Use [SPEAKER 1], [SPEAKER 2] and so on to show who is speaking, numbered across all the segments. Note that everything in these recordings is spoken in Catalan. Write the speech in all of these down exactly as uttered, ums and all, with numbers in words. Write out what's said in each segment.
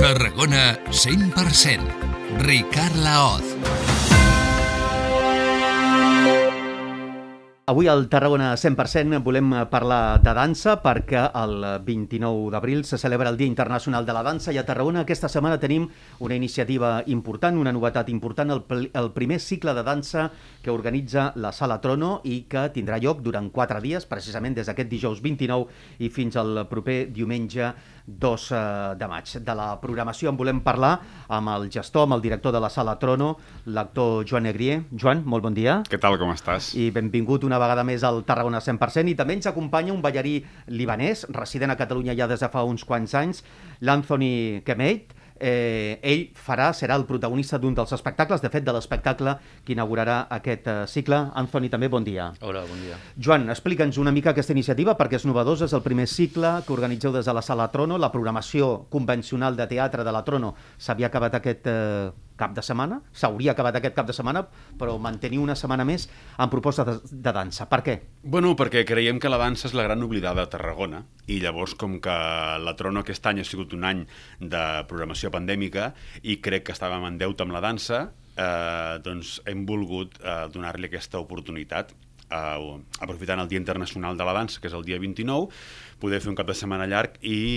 [SPEAKER 1] Tarragona cent per cent. Ricard Laoz.
[SPEAKER 2] Avui al Tarragona cent per cent volem parlar de dansa perquè el vint-i-nou d'abril se celebra el Dia Internacional de la Dansa i a Tarragona aquesta setmana tenim una iniciativa important, una novetat important, el, el primer cicle de dansa que organitza la Sala Trono i que tindrà lloc durant quatre dies, precisament des d'aquest dijous vint-i-nou i fins al proper diumenge dos de maig. De la programació en volem parlar amb el gestor, amb el director de la Sala Trono, l'actor Joan Negrier. Joan, molt bon dia.
[SPEAKER 3] Què tal, com estàs?
[SPEAKER 2] I benvingut una vegada més al Tarragona cent per cent. I també ens acompanya un ballarí libanès, resident a Catalunya ja des de fa uns quants anys, l'Anthony Kemeit. Eh, ell farà, serà el protagonista d'un dels espectacles, de fet de l'espectacle que inaugurarà aquest eh, cicle. Anthony, també bon dia.
[SPEAKER 4] Hola, bon dia.
[SPEAKER 2] Joan, explica'ns una mica aquesta iniciativa perquè és novedosa, és el primer cicle que organitzeu des de la Sala Trono. La programació convencional de teatre de la Trono s'havia acabat aquest eh, cap de setmana, s'hauria acabat aquest cap de setmana, però manteniu una setmana més amb propostes de, de dansa. Per què?
[SPEAKER 3] Bueno, perquè creiem que la dansa és la gran oblidada a Tarragona i llavors com que la Trono aquest any ha sigut un any de programació pandèmica i crec que estàvem en deute amb la dansa, eh, doncs hem volgut eh, donar-li aquesta oportunitat, eh, aprofitant el Dia Internacional de la Dansa, que és el dia vint-i-nou, poder fer un cap de setmana llarg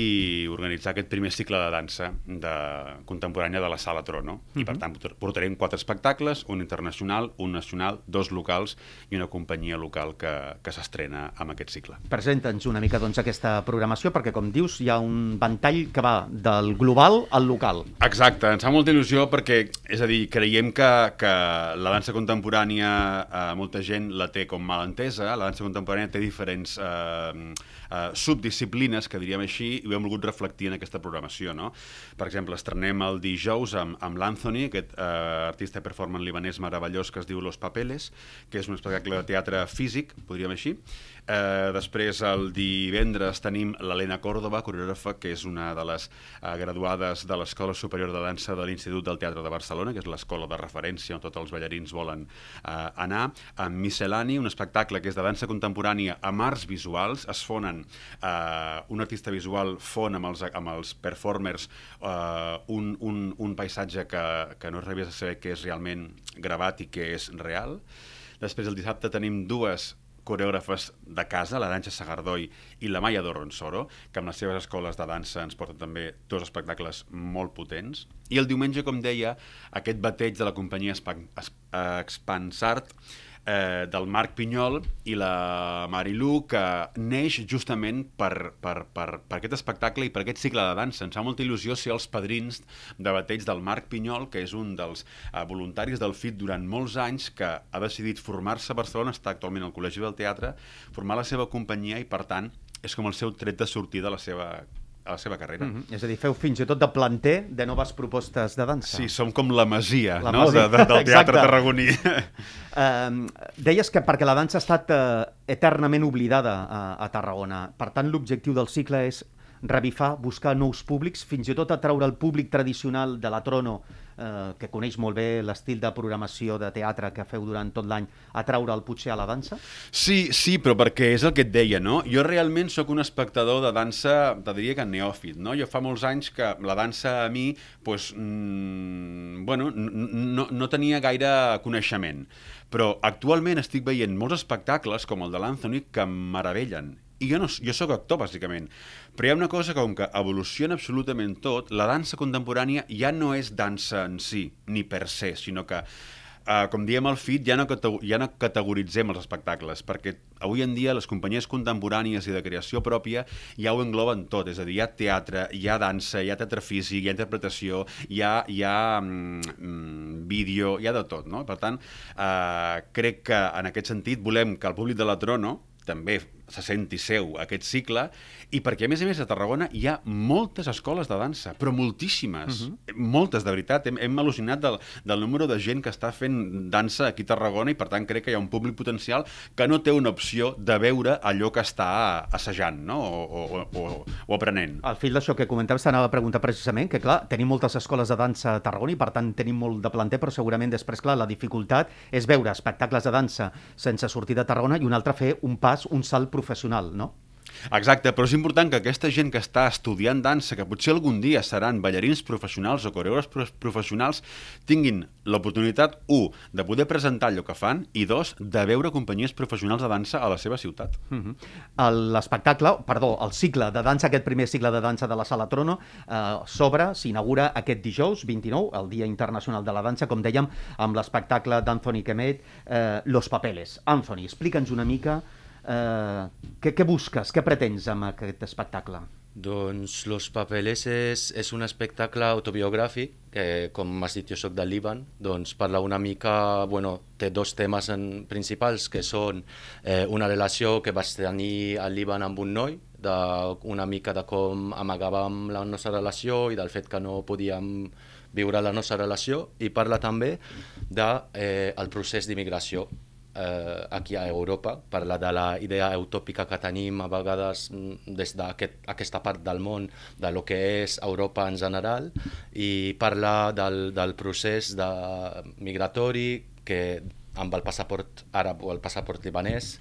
[SPEAKER 3] i organitzar aquest primer cicle de dansa de contemporània de la Sala Trono. Uh-huh. I per tant portarem quatre espectacles, un internacional, un nacional, dos locals i una companyia local que, que s'estrena amb aquest cicle.
[SPEAKER 2] Presenta'ns una mica doncs, aquesta programació, perquè com dius hi ha un ventall que va del global al local.
[SPEAKER 3] Exacte, ens fa molta il·lusió perquè, és a dir, creiem que, que la dansa contemporània eh, molta gent la té com mal entesa, la dansa contemporània té diferents eh, eh, subdisciplines, que diríem així, i ho hem volgut reflectir en aquesta programació, no? Per exemple, estrenem el dijous amb, amb l'Anthony, aquest eh, artista i performance libanès meravellós que es diu Los Papeles, que és un espectacle de teatre físic, podríem així. Eh, després, el divendres, tenim l'Helena Córdoba, coreògrafa, que és una de les eh, graduades de l'Escola Superior de Dansa de l'Institut del Teatre de Barcelona, que és l'escola de referència on tots els ballarins volen eh, anar. Amb Miscel·lani, un espectacle que és de dansa contemporània amb arts visuals, es fonen Uh, un artista visual fon amb els, amb els performers uh, un, un, un paisatge que, que no arribes a saber que és realment gravat i que és real. Després el dissabte tenim dues coreògrafes de casa, l'Arantxa Sagardoi i la Maya Dorronsoro, que amb les seves escoles de dansa ens porten també dos espectacles molt potents. I el diumenge, com deia, aquest bateig de la companyia Expansart, Eh, del Marc Pinyol i la Marilu, que neix justament per, per, per, per aquest espectacle i per aquest cicle de dansa. Ens fa molta il·lusió ser els padrins de bateig del Marc Pinyol, que és un dels eh, voluntaris del F I T durant molts anys, que ha decidit formar-se a Barcelona, està actualment al Col·legi del Teatre, formar la seva companyia i, per tant, és com el seu tret de sortida de la seva a la seva carrera.
[SPEAKER 2] Mm-hmm. És a dir, feu fins i tot de planter de noves propostes de dansa.
[SPEAKER 3] Sí, som com la masia,
[SPEAKER 2] la
[SPEAKER 3] no?
[SPEAKER 2] masia.
[SPEAKER 3] De, de, del teatre tarragoní.
[SPEAKER 2] Uh, deies que perquè la dansa ha estat uh, eternament oblidada a, a Tarragona. Per tant, l'objectiu del cicle és revifar, buscar nous públics, fins i tot atraure el públic tradicional de la Trono, eh, que coneix molt bé l'estil de programació de teatre que feu durant tot l'any, atraure'l potser a la dansa?
[SPEAKER 3] Sí, sí, però perquè és el que et deia, no? Jo realment sóc un espectador de dansa, te diria que neòfit, no? Jo fa molts anys que la dansa a mi, pues, mmm, bueno, no, no tenia gaire coneixement, però actualment estic veient molts espectacles, com el de l'Anthony, que em meravellen. I jo, no, jo sóc actor, bàsicament. Però hi ha una cosa que, com que evoluciona absolutament tot, la dansa contemporània ja no és dansa en si, ni per se, sinó que, eh, com diem al F I T, ja no, ja no categoritzem els espectacles, perquè avui en dia les companyies contemporànies i de creació pròpia ja ho engloben tot, és a dir, hi ha teatre, hi ha dansa, hi ha teatre físic, hi ha interpretació, hi ha, hi ha mm, vídeo, hi ha de tot, no? Per tant, eh, crec que en aquest sentit volem que el públic de la Trono també se senti seu aquest cicle, i perquè a més a més a Tarragona hi ha moltes escoles de dansa, però moltíssimes, uh-huh. moltes de veritat, hem, hem al·lucinat del, del número de gent que està fent dansa aquí a Tarragona i per tant crec que hi ha un públic potencial que no té una opció de veure allò que està assajant, no? o, o, o, o aprenent.
[SPEAKER 2] Al fil d'això que comentaves t'anava a preguntar precisament que clar, tenim moltes escoles de dansa a Tarragona i per tant tenim molt de planter, però segurament després clar, la dificultat és veure espectacles de dansa sense sortir de Tarragona i un altre fer un pas, un salt professional, no?
[SPEAKER 3] Exacte, però és important que aquesta gent que està estudiant dansa, que potser algun dia seran ballarins professionals o coreògrafs professionals, tinguin l'oportunitat, u, de poder presentar allò que fan, i dos, de veure companyies professionals de dansa a la seva ciutat.
[SPEAKER 2] Uh-huh. L'espectacle, perdó, el cicle de dansa, aquest primer cicle de dansa de la Sala Trono, eh, s'obre, s'inaugura aquest dijous vint-i-nou, el Dia Internacional de la Dansa, com dèiem, amb l'espectacle d'Anthony Kemet, eh, Los Papeles. Anthony, explica'ns una mica eh, què, què busques, què pretens amb aquest espectacle?
[SPEAKER 4] Doncs Los Papeles és, és un espectacle autobiogràfic que, com m'has dit, jo soc del Líban, doncs parla una mica, bueno, té dos temes en, principals, que són eh, una relació que vaig tenir al Líban amb un noi, de, una mica de com amagàvem la nostra relació i del fet que no podíem viure la nostra relació, i parla també del de, eh, procés d'immigració eh, aquí a Europa, parla de la idea utòpica que tenim a vegades des d'aquesta aquest, part del món, de lo que és Europa en general, i parla del, del procés de migratori que amb el passaport àrab o el passaport libanès,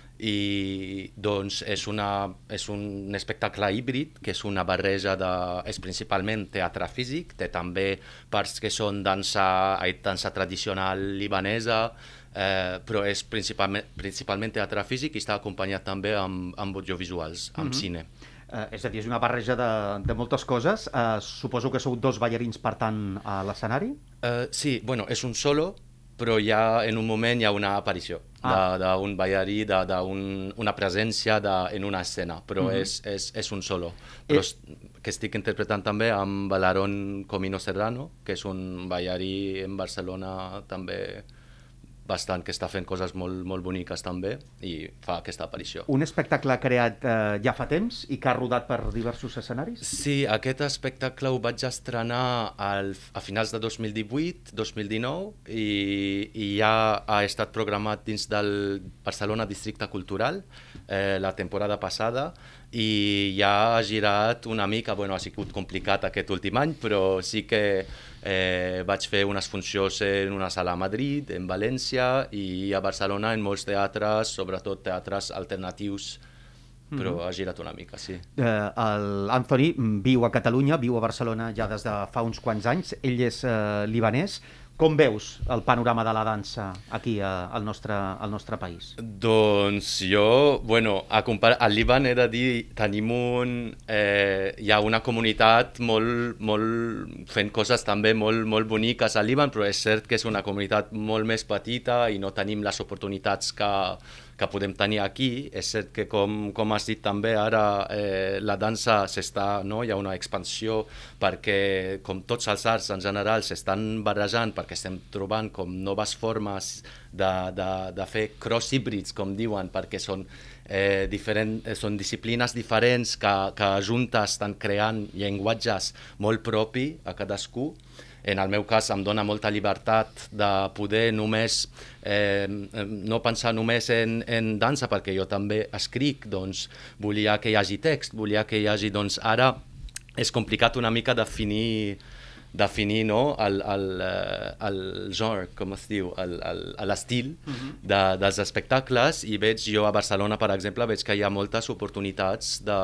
[SPEAKER 4] i doncs és, una, és un espectacle híbrid, que és una barreja de... és principalment teatre físic, té també parts que són dansa, dansa tradicional libanesa, eh, però és principalment, principalment teatre físic, i està acompanyat també amb, amb audiovisuals, amb mm-hmm. cine.
[SPEAKER 2] Uh, és a dir, és una barreja de, de moltes coses. Uh, suposo que sou dos ballarins, per tant, a l'escenari?
[SPEAKER 4] Uh, sí, bueno, és un solo, però ja en un moment hi ha una aparició ah. d'un ballarí, d'una un, presència de, en una escena, però mm-hmm. és, és, és un solo. Però eh... que estic interpretant també amb l'Aaron Comino Serrano, que és un ballarí en Barcelona també bastant, que està fent coses molt, molt boniques també, i fa aquesta aparició.
[SPEAKER 2] Un espectacle creat eh, ja fa temps i que ha rodat per diversos escenaris?
[SPEAKER 4] Sí, aquest espectacle ho vaig estrenar al, a finals de dos mil divuit dos mil dinou, i, i ja ha estat programat dins del Barcelona Districte Cultural eh, la temporada passada, i ja ha girat una mica, bueno, ha sigut complicat aquest últim any, però sí que eh, vaig fer unes funcions en una sala a Madrid, en València, i a Barcelona en molts teatres, sobretot teatres alternatius, però mm-hmm. ha girat una mica, sí.
[SPEAKER 2] Eh, L'Anthony viu a Catalunya, viu a Barcelona ja des de fa uns quants anys, ell és eh, libanès. Com veus el panorama de la dansa aquí a, al, nostre, al nostre país?
[SPEAKER 4] Doncs jo, bueno, a compar al Líban he de dir, tenim un... Eh, hi ha una comunitat molt, molt fent coses també molt, molt boniques al Líban, però és cert que és una comunitat molt més petita i no tenim les oportunitats que, que podem tenir aquí. És cert que, com, com has dit també, ara eh, la dansa s'està, no? Hi ha una expansió perquè, com tots els arts en general, s'estan barrejant, perquè estem trobant com noves formes de, de, de fer cross híbrids, com diuen, perquè són, eh, diferent, són disciplines diferents que, que juntes estan creant llenguatges molt propi a cadascú. En el meu cas em dona molta llibertat de poder només, eh, no pensar només en, en dansa, perquè jo també escric, doncs volia que hi hagi text, volia que hi hagi, doncs ara és complicat una mica definir, definir no, el, el, el genre, com es diu, l'estil uh-huh. de, dels espectacles, i veig, jo a Barcelona, per exemple, veig que hi ha moltes oportunitats de...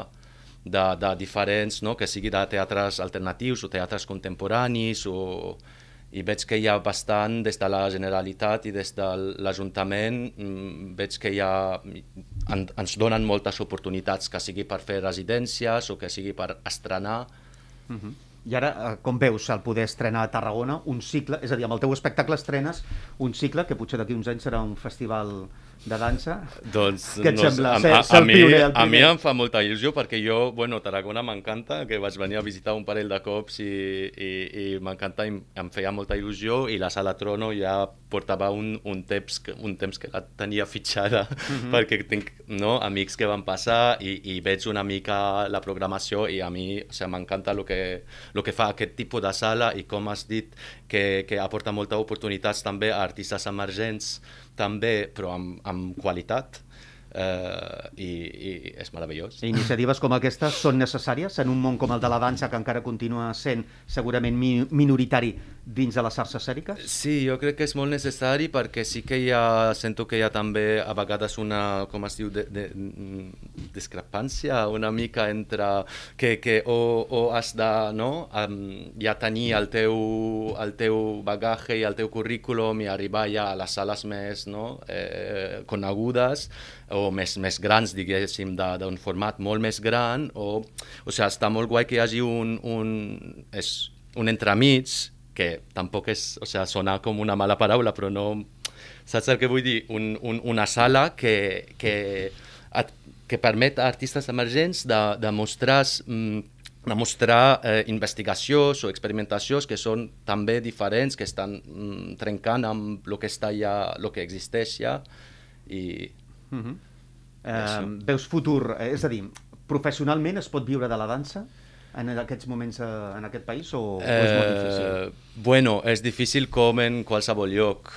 [SPEAKER 4] De, de diferents, no? Que sigui de teatres alternatius o teatres contemporanis, o... i veig que hi ha bastant des de la Generalitat i des de l'Ajuntament, veig que hi ha, en, ens donen moltes oportunitats, que sigui per fer residències o que sigui per estrenar.
[SPEAKER 2] Uh-huh. I ara, com veus el poder estrenar a Tarragona un cicle, és a dir, amb el teu espectacle estrenes un cicle que potser d'aquí uns anys serà un festival de dansa?
[SPEAKER 4] Doncs,
[SPEAKER 2] què et
[SPEAKER 4] no,
[SPEAKER 2] sembla?
[SPEAKER 4] A,
[SPEAKER 2] ser,
[SPEAKER 4] a,
[SPEAKER 2] ser
[SPEAKER 4] a,
[SPEAKER 2] el
[SPEAKER 4] mi,
[SPEAKER 2] pioner, el
[SPEAKER 4] a mi em fa molta il·lusió, perquè jo, bueno, Tarragona m'encanta, que vaig venir a visitar un parell de cops i, i, i m'encanta, i em feia molta il·lusió, i la Sala Trono ja portava un, un, temps, un temps que la tenia fitxada, mm-hmm. perquè tinc, no, amics que van passar i, i veig una mica la programació, i a mi, o sigui, m'encanta el que, lo que fa aquest tipus de sala, i com has dit que, que aporta moltes oportunitats també a artistes emergents, també, però amb, amb qualitat, eh, i, i és meravellós.
[SPEAKER 2] Iniciatives com aquestes són necessàries en un món com el de la dansa, que encara continua sent segurament mi minoritari dins de les xarxes escèniques?
[SPEAKER 4] Sí, jo crec que és molt necessari perquè sí que hi ha, sento que hi ha també a vegades una, com es diu, de, de, discrepància una mica entre que, que o, o has de no, um, ja tenir el teu, el teu bagatge i el teu currículum i arribar ja a les sales més no, eh, conegudes o més, més grans, diguéssim, d'un format molt més gran, o, o sigui, està molt guai que hi hagi un, un, és, un entremig, que tampoc és, o sigui, sona com una mala paraula, però no, saps el que vull dir? Un, un, una sala que, que, que permet a artistes emergents de, de mostrar, de mostrar eh, investigacions o experimentacions que són també diferents, que estan mm, trencant amb el que, està ja, el que existeix ja, i...
[SPEAKER 2] Uh-huh. eh, veus futur, és a dir, professionalment es pot viure de la dansa en aquests moments eh, en aquest país o, eh, o és molt difícil?
[SPEAKER 4] Bueno, és difícil com en qualsevol lloc.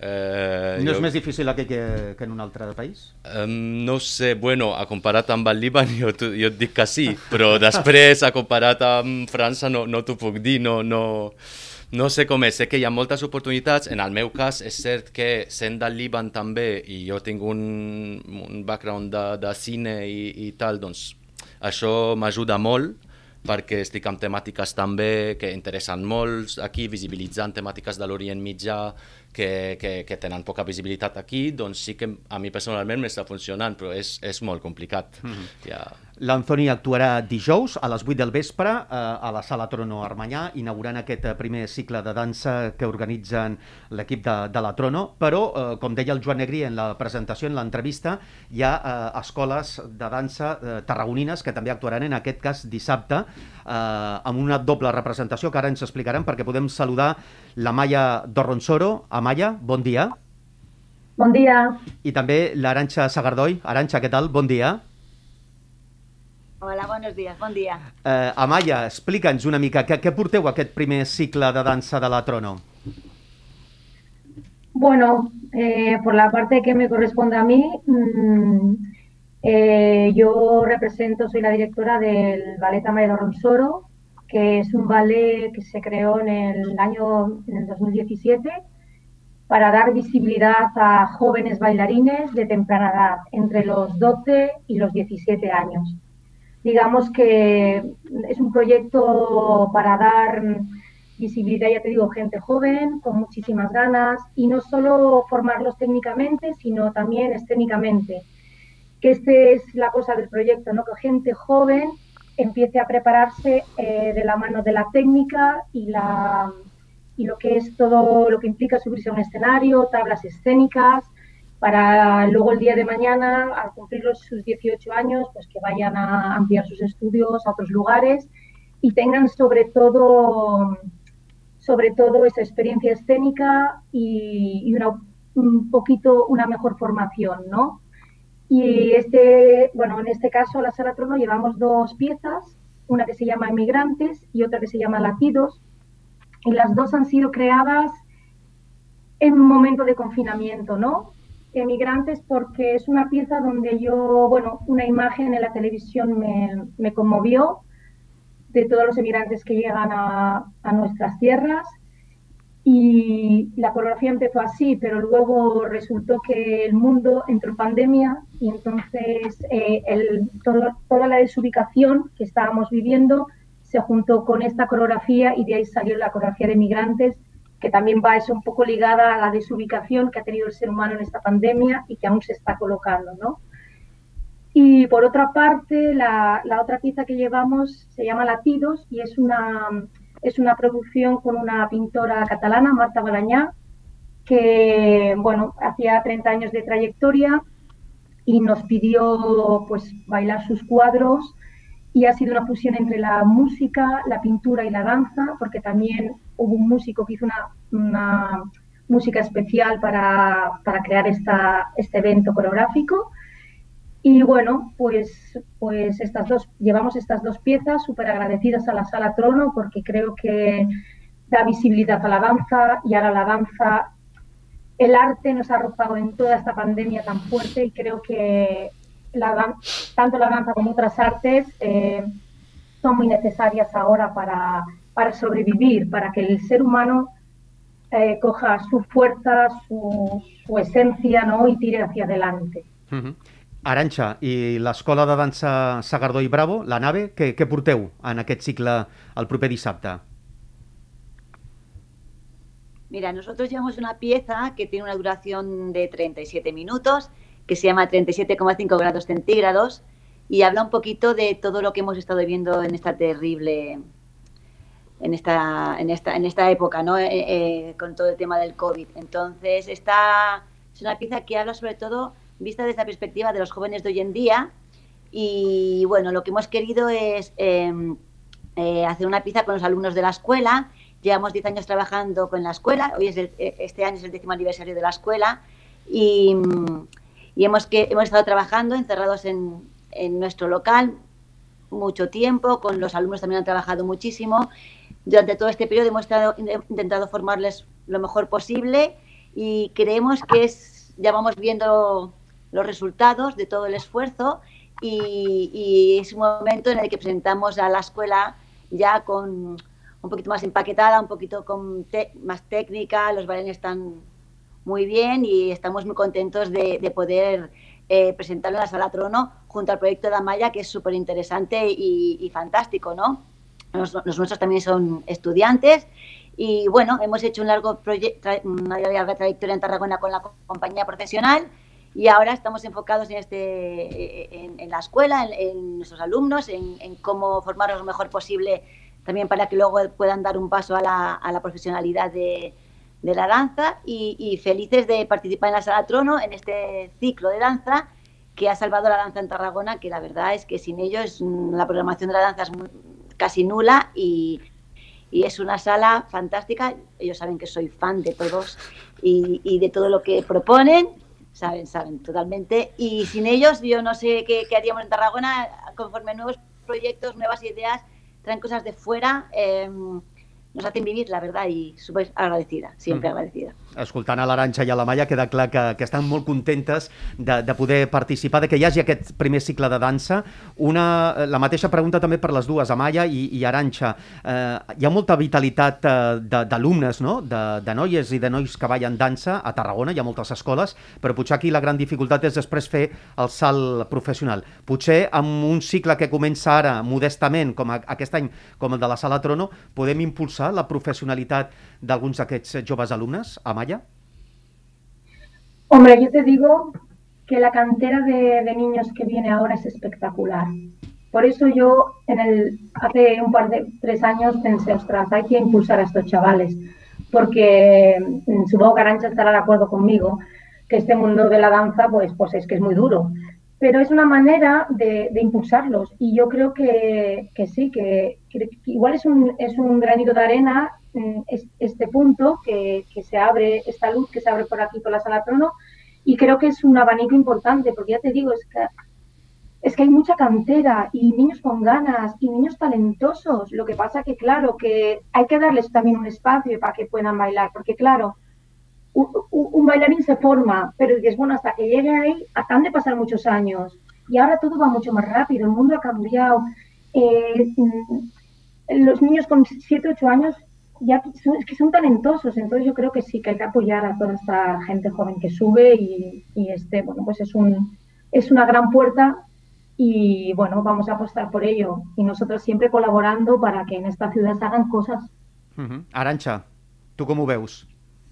[SPEAKER 4] Eh,
[SPEAKER 2] no
[SPEAKER 4] jo...
[SPEAKER 2] és més difícil aquí que, que en un altre país?
[SPEAKER 4] Um, no sé, bueno, a comparat amb el Líban jo, jo et dic que sí, però després a comparat amb França no, no t'ho puc dir, no... no... No sé com és, sé que hi ha moltes oportunitats, en el meu cas és cert que sent del Líban també i jo tinc un, un background de, de cine i, i tal, doncs això m'ajuda molt perquè estic amb temàtiques també que interessen molts aquí, visibilitzant temàtiques de l'Orient Mitjà que, que, que tenen poca visibilitat aquí, doncs sí que a mi personalment m'està funcionant, però és, és molt complicat. Mm-hmm. Ja...
[SPEAKER 2] L'Anthony actuarà dijous a les vuit del vespre eh, a la Sala Trono Armanyà, inaugurant aquest primer cicle de dansa que organitzen l'equip de, de la Trono, però, eh, com deia el Joan Negrí en la presentació, en l'entrevista, hi ha eh, escoles de dansa eh, tarragonines que també actuaran en aquest cas dissabte, eh, amb una doble representació que ara ens explicaran perquè podem saludar la Maya Dorronsoro. Amaya, bon dia.
[SPEAKER 5] Bon dia.
[SPEAKER 2] I també l'Arantxa Sagardoi. Arantxa, què tal? Bon dia.
[SPEAKER 5] Hola, buenos días, bon dia.
[SPEAKER 2] Eh, Amaya, explica'ns una mica, què, què porteu aquest primer cicle de dansa de la Trono?
[SPEAKER 5] Bueno, eh, por la parte que me corresponde a mí, mmm, eh, yo represento, soy la directora del Ballet Amaya Dorronsoro, que es un ballet que se creó en el año en el dos mil diecisiete para dar visibilidad a jóvenes bailarines de temprana edad, entre los doce y los diecisiete años. Digamos que es un proyecto para dar visibilidad, ya te digo, gente joven, con muchísimas ganas, y no solo formarlos técnicamente, sino también escénicamente. Que esta es la cosa del proyecto, ¿no? Que gente joven empiece a prepararse eh, de la mano de la técnica y, la, y lo que es todo lo que implica subirse a un escenario, tablas escénicas, para luego el día de mañana, al cumplir los, sus dieciocho años, pues que vayan a ampliar sus estudios a otros lugares y tengan sobre todo, sobre todo esa experiencia escénica y, y una, un poquito una mejor formación, ¿no? Y este, bueno, en este caso, la Sala Trono, llevamos dos piezas, una que se llama Emigrantes y otra que se llama Latidos, y las dos han sido creadas en un momento de confinamiento, ¿no? Emigrantes porque es una pieza donde yo, bueno, una imagen en la televisión me, me conmovió de todos los emigrantes que llegan a, a nuestras tierras, y la coreografía empezó así, pero luego resultó que el mundo entró en pandemia y entonces eh, el, todo, toda la desubicación que estábamos viviendo se juntó con esta coreografía y de ahí salió la coreografía de Emigrantes, que también va eso un poco ligada a la desubicación que ha tenido el ser humano en esta pandemia y que aún se está colocando, ¿no? Y por otra parte, la, la otra pieza que llevamos se llama Latidos y es una, es una producción con una pintora catalana, Marta Balañá, que, bueno, hacía treinta años de trayectoria y nos pidió, pues, bailar sus cuadros, y ha sido una fusión entre la música, la pintura y la danza, porque también hubo un músico que hizo una, una música especial para, para crear esta, este evento coreográfico. Y bueno, pues, pues estas dos, llevamos estas dos piezas súper agradecidas a la Sala Trono, porque creo que da visibilidad a la danza, y ahora la danza, el arte nos ha arropado en toda esta pandemia tan fuerte, y creo que la dan tanto la danza como otras artes eh, son muy necesarias ahora para, para sobrevivir, para que el ser humano eh, coja su fuerza, su, su esencia, ¿no? Y tire hacia adelante.
[SPEAKER 2] Uh-huh. Arantxa, i l'Escola de Dansa Sagardó i Bravo, la nave, què, què porteu en aquest cicle el proper dissabte?
[SPEAKER 6] Mira, nosotros llevamos una pieza que tiene una duración de treinta y siete minutos, que se llama treinta y siete coma cinco grados centígrados, y habla un poquito de todo lo que hemos estado viviendo en esta terrible, en esta, en esta, en esta época, ¿no? Eh, eh, con todo el tema del COVID. Entonces, esta es una pieza que habla sobre todo vista desde la perspectiva de los jóvenes de hoy en día, y bueno, lo que hemos querido es eh, eh, hacer una pieza con los alumnos de la escuela. Llevamos diez años trabajando con la escuela, hoy es el, este año es el décimo aniversario de la escuela, y, y hemos, que, hemos estado trabajando encerrados en, en nuestro local mucho tiempo, con los alumnos también han trabajado muchísimo. Durante todo este periodo hemos estado, intentado formarles lo mejor posible, y creemos que es, ya vamos viendo los resultados de todo el esfuerzo, y, y es un momento en el que presentamos a la escuela ya con un poquito más empaquetada, un poquito con te más técnica. Los bailarines están muy bien y estamos muy contentos de, de poder eh, presentarlo en la Sala Trono junto al proyecto de Amaya, que es súper interesante y, y fantástico, ¿no? Los, los nuestros también son estudiantes, y bueno, hemos hecho un largo una larga trayectoria en Tarragona con la compañía profesional, y ahora estamos enfocados en, este, en, en la escuela, en, en nuestros alumnos, en, en cómo formarlos lo mejor posible, también para que luego puedan dar un paso a la, a la profesionalidad de, de la danza, y, y felices de participar en la Sala Trono, en este ciclo de danza que ha salvado la danza en Tarragona, que la verdad es que sin ellos la programación de la danza es muy, casi nula, y, y es una sala fantástica. Ellos saben que soy fan de todos y, y de todo lo que proponen, saben, saben totalmente, y sin ellos yo no sé qué, qué haríamos en Tarragona. Conforme nuevos proyectos, nuevas ideas, traen cosas de fuera, eh, nos hacen vivir, la verdad, i súper agradecida, sempre mm. agradecida.
[SPEAKER 2] Escoltant a l'Arantxa i a l'Amaya queda clar que, que estan molt contentes de, de poder participar, de que hi hagi aquest primer cicle de dansa. Una, la mateixa pregunta també per les dues, Amaya i, i Arantxa. Eh, hi ha molta vitalitat eh, d'alumnes, no? de, de noies i de nois que ballen dansa a Tarragona, hi ha moltes escoles, però potser aquí la gran dificultat és després fer el salt professional. Potser amb un cicle que comença ara modestament, com a, aquest any, com el de la Sala Trono, podem impulsar la professionalitat d'alguns d'aquests joves alumnes, Amaya?
[SPEAKER 5] Hombre, yo te digo que la cantera de, de niños que viene ahora es espectacular. Por eso yo en el, hace un par de tres años pensé, ostras, hay que impulsar a estos chavales, porque supongo que Arantxa estará de acuerdo conmigo, que este mundo de la danza pues, pues es que es muy duro. Pero es una manera de, de impulsarlos, y yo creo que, que sí, que, que igual es un, es un granito de arena es, este punto, que, que se abre, esta luz que se abre por aquí por la Sala Trono, y creo que es un abanico importante, porque ya te digo, es que, es que hay mucha cantera y niños con ganas y niños talentosos. Lo que pasa que, claro, que hay que darles también un espacio para que puedan bailar, porque claro, Un, un bailarín se forma, pero dices, bueno, hasta que llegue ahí han de pasar muchos años, y ahora todo va mucho más rápido, el mundo ha cambiado. Eh, los niños con siete, ocho años ya son, es que son talentosos, entonces yo creo que sí, que hay que apoyar a toda esta gente joven que sube, y, y este, bueno, pues es, un, es una gran puerta, y bueno, vamos a apostar por ello, y nosotros siempre colaborando para que en esta ciudad se hagan cosas.
[SPEAKER 2] Uh-huh. Arantxa, tu com ho veus?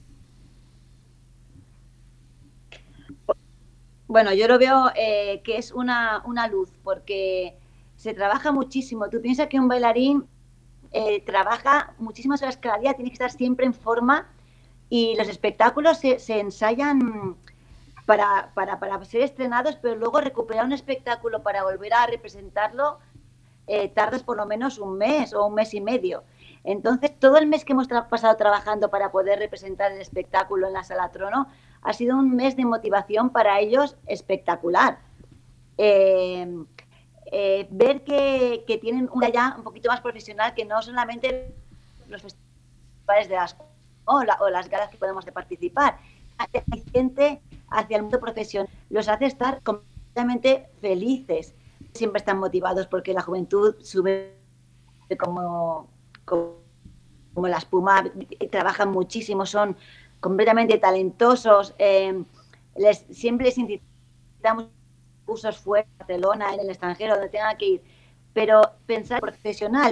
[SPEAKER 6] Bueno, yo lo veo eh, que es una, una luz, porque se trabaja muchísimo. Tú piensas que un bailarín eh, trabaja muchísimas horas cada día, tiene que estar siempre en forma, y los espectáculos se, se ensayan para, para, para ser estrenados, pero luego recuperar un espectáculo para volver a representarlo eh, tardas por lo menos un mes o un mes y medio. Entonces, todo el mes que hemos tra pasado trabajando para poder representar el espectáculo en la Sala Trono ha sido un mes de motivación para ellos espectacular. Eh, eh, ver que, que tienen una ya un poquito más profesional, que no solamente los festivales de las o, la, o las galas que podemos de participar, hacia el cliente, hacia el mundo profesional, los hace estar completamente felices. Siempre están motivados porque la juventud sube como, como como la espuma, trabajan muchísimo, son completamente talentosos. Eh, les, siempre les incitamos cursos fuera de Barcelona, en el extranjero, donde tengan que ir. Pero pensar profesional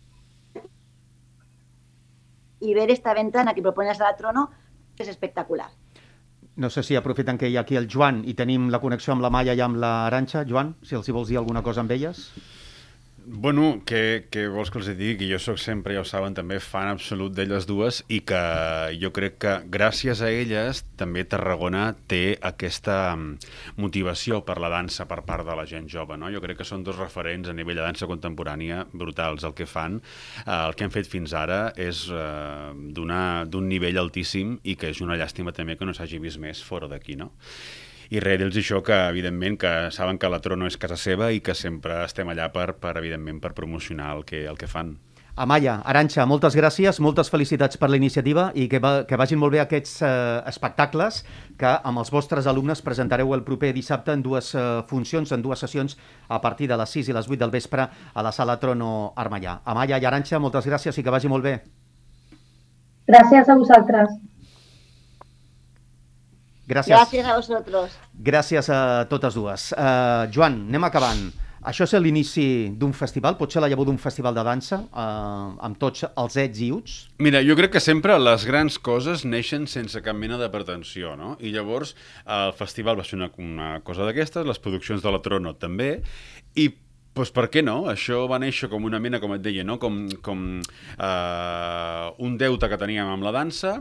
[SPEAKER 6] y ver esta ventana que propone la Sala Trono és espectacular.
[SPEAKER 2] No sé si aprofiten que hi ha aquí el Joan i tenim la connexió amb la Maia i amb la Arantxa. Joan, si els hi vols dir alguna cosa amb elles?
[SPEAKER 3] Bueno, què, què vols que els digui? Jo sóc sempre, ja ho saben, també fan absolut d'elles dues i que jo crec que gràcies a elles també Tarragona té aquesta motivació per la dansa per part de la gent jove, no? Jo crec que són dos referents a nivell de dansa contemporània brutals. El que fan, eh, el que han fet fins ara és eh, d'un nivell altíssim i que és una llàstima també que no s'hagi vist més fora d'aquí, no? I res, dir-los això, que evidentment que saben que la Trono és casa seva i que sempre estem allà per, per evidentment, per promocionar el que, el que fan.
[SPEAKER 2] Amaya, Arantxa, moltes gràcies, moltes felicitats per la iniciativa i que, va, que vagin molt bé aquests eh, espectacles que amb els vostres alumnes presentareu el proper dissabte en dues eh, funcions, en dues sessions a partir de les sis i les vuit del vespre a la Sala Trono Armallà. Amaya i Arantxa, moltes gràcies i que vagi molt bé.
[SPEAKER 5] Gràcies a vosaltres.
[SPEAKER 2] Gràcies.
[SPEAKER 6] Gràcies a vosaltres.
[SPEAKER 2] Gràcies a totes dues. Uh, Joan, anem acabant. Això és l'inici d'un festival? Pot ser la llavor d'un festival de dansa uh, amb tots els ets i uts?
[SPEAKER 3] Mira, jo crec que sempre les grans coses neixen sense cap mena de pretensió, no? I llavors el festival va ser una, una cosa d'aquestes, les produccions de la Trono també, i doncs per què no? Això va néixer com una mena, com et deia, no? com, com eh, un deute que teníem amb la dansa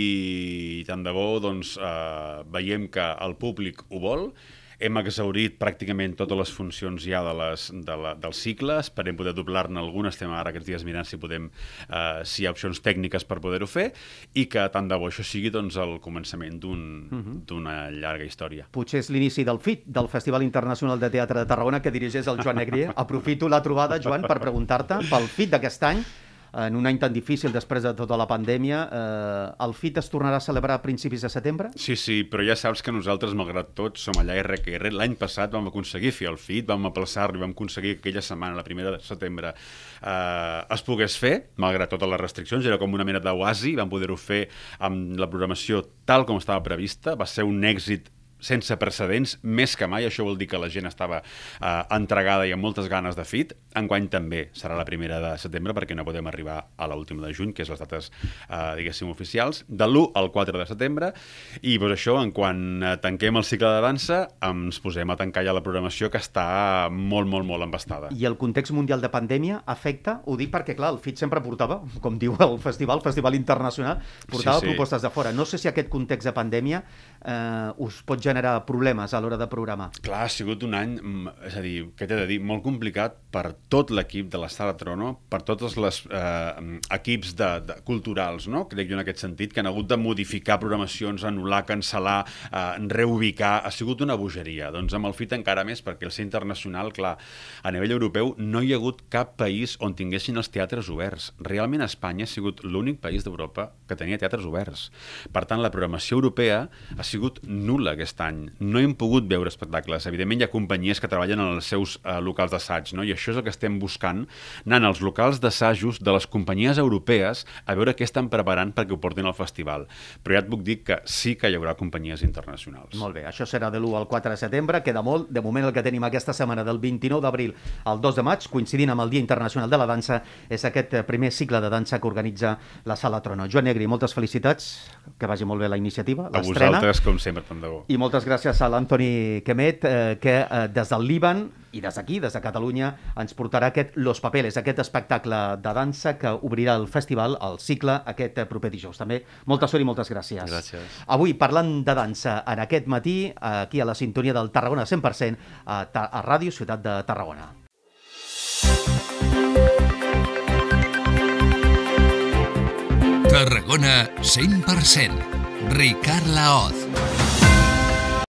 [SPEAKER 3] i tant de bo doncs, eh, veiem que el públic ho vol. Hem exhaurit pràcticament totes les funcions ja de les, de la, del cicle, esperem poder doblar-ne algunes, estem ara aquests dies mirant si podem, eh, si hi ha opcions tècniques per poder-ho fer, i que tant de bo això sigui doncs, el començament d'una un, uh-huh. llarga història.
[SPEAKER 2] Potser és l'inici del F I T, del Festival Internacional de Teatre de Tarragona, que dirigeix el Joan Negrier. Aprofito la trobada, Joan, per preguntar-te pel F I T d'aquest any, en un any tan difícil després de tota la pandèmia, eh, el F I T es tornarà a celebrar a principis de setembre?
[SPEAKER 3] Sí, sí, però ja saps que nosaltres, malgrat tot, som allà R que R. L'any passat vam aconseguir fer el F I T, vam aplaçar-lo i vam aconseguir que aquella setmana, la primera de setembre, eh, es pogués fer, malgrat totes les restriccions. Era com una mena d'oasi, vam poder-ho fer amb la programació tal com estava prevista. Va ser un èxit sense precedents, més que mai. Això vol dir que la gent estava eh, entregada i amb moltes ganes de F I T. Enguany també serà la primera de setembre, perquè no podem arribar a l'última de juny, que és les dates, eh, diguéssim, oficials, de l'u al quatre de setembre. I doncs això, en quan tanquem el cicle de dansa, ens posem a tancar ja la programació, que està molt, molt, molt embastada.
[SPEAKER 2] I el context mundial de pandèmia afecta? Ho dic perquè, clar, el F I T sempre portava, com diu el festival, el Festival Internacional, portava sí, sí. propostes de fora. No sé si aquest context de pandèmia eh, us pot generar problemes a l'hora de programar.
[SPEAKER 3] Clar, ha sigut un any, és a dir, què t'he de dir, molt complicat per tot l'equip de la Sala Trono, per tots els eh, equips de, de, culturals, no? Crec jo en aquest sentit, que han hagut de modificar programacions, anul·lar, cancel·lar, eh, reubicar. Ha sigut una bogeria. Doncs amb el F I T encara més, perquè el ser internacional, clar, a nivell europeu no hi ha hagut cap país on tinguessin els teatres oberts. Realment Espanya ha sigut l'únic país d'Europa que tenia teatres oberts. Per tant, la programació europea ha sigut nul·la aquest any. No hem pogut veure espectacles. Evidentment hi ha companyies que treballen en els seus eh, locals d'assaig, no? I això és el que estem buscant, anant als locals d'assajos de les companyies europees a veure què estan preparant perquè ho portin al festival. Però ja et puc dir que sí que hi haurà companyies internacionals.
[SPEAKER 2] Molt bé, això serà de l'u al quatre de setembre, queda molt. De moment el que tenim aquesta setmana del vint-i-nou d'abril al dos de maig, coincidint amb el Dia Internacional de la Dansa, és aquest primer cicle de dansa que organitza la Sala Trono. Joan Negri, moltes felicitats, que vagi molt bé la iniciativa, l'estrena.
[SPEAKER 3] A vosaltres, com sempre, tant de bo.
[SPEAKER 2] I moltes gràcies a l'Antoni Kemet, eh, que eh, des del Líban i des d'aquí, des de Catalunya, ens portarà aquest Los Papeles, aquest espectacle de dansa que obrirà el festival, el cicle, aquest proper dijous. També molta sort i moltes gràcies.
[SPEAKER 3] Gràcies.
[SPEAKER 2] Avui, parlant de dansa, en aquest matí, aquí a la sintonia del Tarragona cent per cent, a, a Ràdio Ciutat de Tarragona.
[SPEAKER 1] Tarragona cent per cent. Ricard Laoz.